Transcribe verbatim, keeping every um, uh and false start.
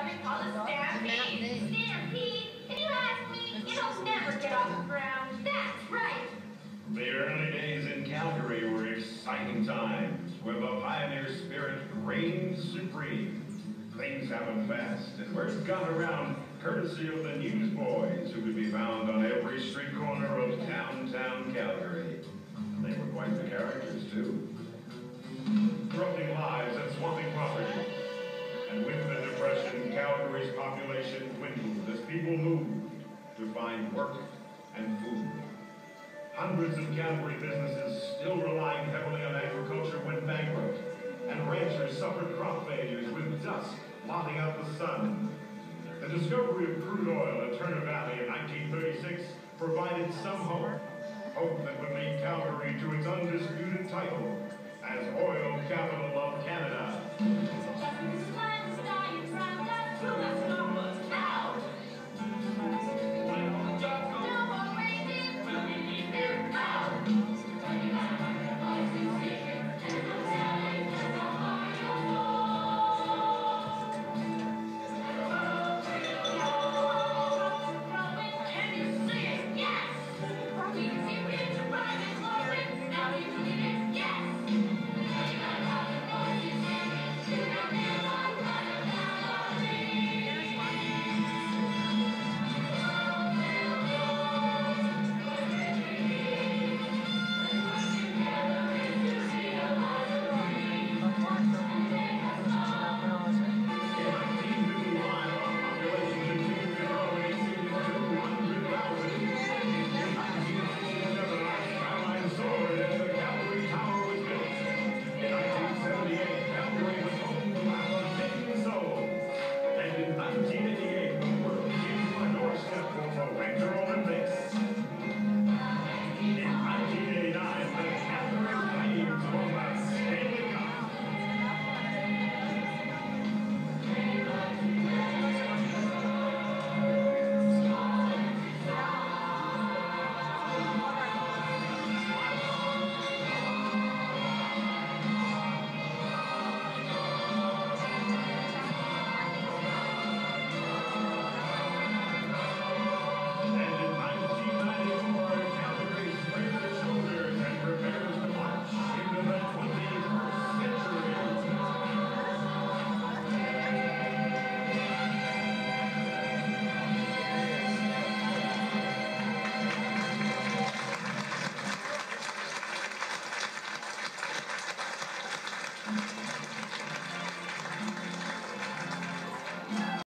what they call a stampede. Stampede? If you ask me, it'll never get off the ground. That's right. The early days in Calgary were exciting times, where the pioneer spirit reigns supreme. Things happen fast, and word got around courtesy of the newsboys who could be found on every street corner of downtown Calgary. They were quite the characters, too. Corrupting lives and swamping property. And with the Depression, Calgary's population dwindled as people moved to find work and food. Hundreds of Calgary businesses, still relying heavily on agriculture, went bankrupt, and ranchers suffered crop failures with dust blotting out the sun. The discovery of crude oil at Turner Valley in nineteen thirty-six provided some hope, hope that would lead Calgary to its undisputed title as oil capital of Canada.